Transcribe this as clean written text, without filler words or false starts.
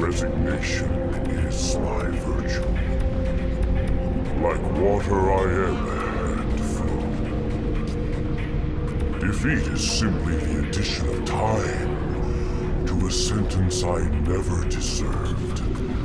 Resignation is my virtue. Like water I ebb and flow. Defeat is simply the addition of time to a sentence I never deserved.